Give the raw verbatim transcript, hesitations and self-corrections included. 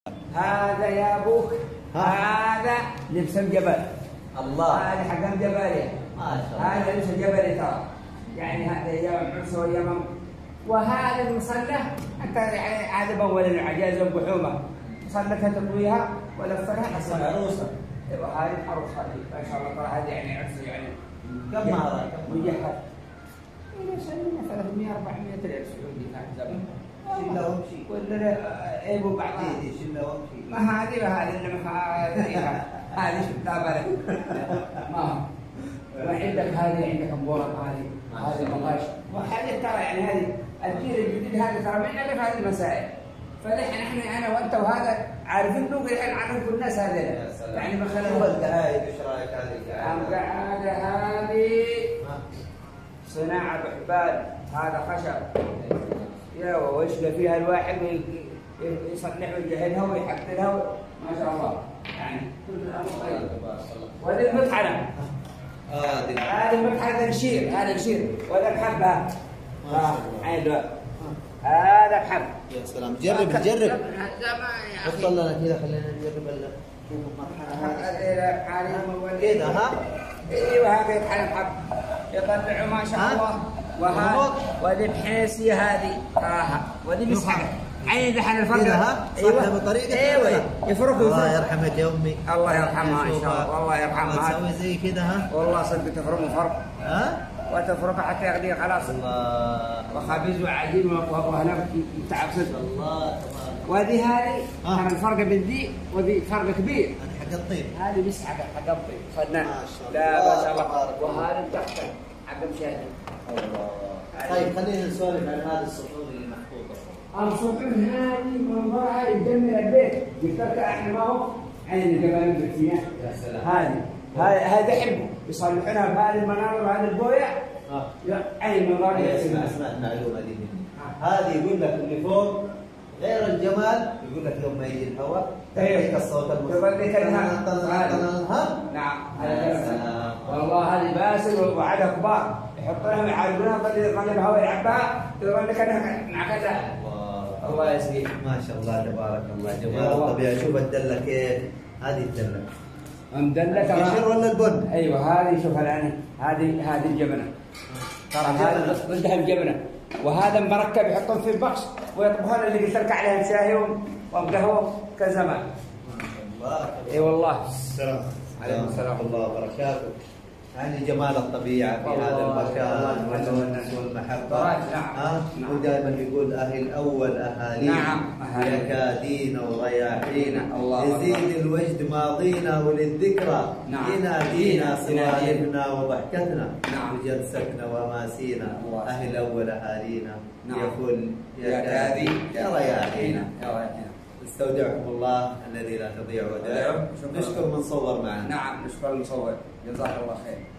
هذا يا ابوك هذا لبس الجبل. الله. هذا حق الجبلية. ما شاء الله. هذا لبس الجبلي ترى. يعني هذا ايام عرس واليمن. وهذا المصلى انت يعني هذا بول العجاز والبحومه. صلتها تطويها ولفها حسن عروسه. ايوه هذه عروس هذه ما شاء الله ترى هذه يعني عرس يعني. كم مهرها؟ مجهز. إلى سنة ثلاثمئة أربعمئة ريال سعودي كان زمان. شيلة وامشي. ولا ايبو بعدين. شيلة وامشي. ما هذه وهذه انما هذه هذه شفتها بالك. ما وعندك هذه عندك انبورة هذه هذه مغاش وهذه ترى يعني هذه الجيل الجديد هذا ترى ما يعرف هذه المسائل. فنحن احنا انا وانت وهذا عارفين نقول الحين عنهم كل الناس هذول. يعني مثلا هو القعايد ايش رايك هذه؟ القعاده هذه صناعه بحبال هذا خشب. يا وش فيها الواحد يصلحها ويجهزها ويحفلها ما شاء الله يعني كل الامر طيب. وهذه المطحنه. هذه هذه المطحنه نشير هذا نشير وهذا بحبها. اه عيد هذا بحب. يا سلام جرب جرب. افضل لنا كذا خلينا نجرب نشوف المطحنه هذه. كذا ها؟ ايوه هذا يطحن الحب يطلعوا ما شاء الله. وهذا وذي بحيسي هذه ها وذي مسحه عين دحين الفرق ها ايوه بطريقه ايوه يفرقوا. الله يرحمك يا امي. الله يرحمها ان شاء الله والله يرحمها. تسوي زي كذا ها والله صدق تفرموا فرق ها وتفرق حتى يغلي خلاص. الله وخبيز وعجين وهنا تعب صدق. الله تبارك. وهذه هذه ترى الفرق بين ذي وذي فرق كبير. هذه حق الطيب. هذه مسحه حق الطيب فنان. ما شاء الله. لا ما شاء الله. وهذا تحت حق مشاهد. الله. طيب خلينا نسولف عن هذه السطور اللي محطوطه. السطور هذه منظرها يجمل البيت. قلت لك احنا ما هو عين الجبل بالفينا. يا سلام. هذه هذا يحبوا يصلحونها بهذه المناظر وهذه البويه. اه عين منظر. اسمع اسمع المعلومه دي. هذه يقول لك اللي فوق غير الجمال يقول لك يوم ما يجي الهواء تحرك الصوت المستقيم. نعم والله هذه باسل وعدها كبار يحطونها يعالجونها بدل يطلع الهواء يعبها يقول لك انا مع كذا. الله الله يسقيك. ما شاء الله تبارك الله جمال الطبيعه. شوف الدله كيف. هذه الدله مدلة ترى القشر ولا البن؟ ايوه هذه شوف الان هذه هذه الجبنه ترى هذه ضدها الجبنه. وهذا مركب يحطون في البخش ويطبخون اللي قلت لك عليها الشاهي وقهوه كزمان. الله. اي والله. السلام عليكم السلام ورحمه الله وبركاته. يعني جمال الطبيعه في هذا المكان والونس والمحبه. نعم. ودائما يقول اهل اول اهالينا. نعم. يكادينا ورياحينا. الله يزيد الوجد ماضينا وللذكرى. نعم. ينادينا صوارفنا وضحكتنا. نعم. وجلسكنا وماسينا. اهل اول اهالينا. نعم. يقول يكادي يا رياحينا. يا رياحينا. استودعكم الله الذي لا تضيع ودائعه. نشكر من صور معنا. نعم نشكر المصور جزاك الله خير.